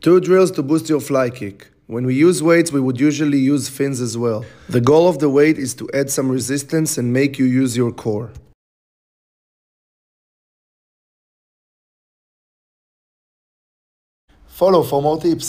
2 drills to boost your fly kick. When we use weights, we would usually use fins as well. The goal of the weight is to add some resistance and make you use your core. Follow for more tips.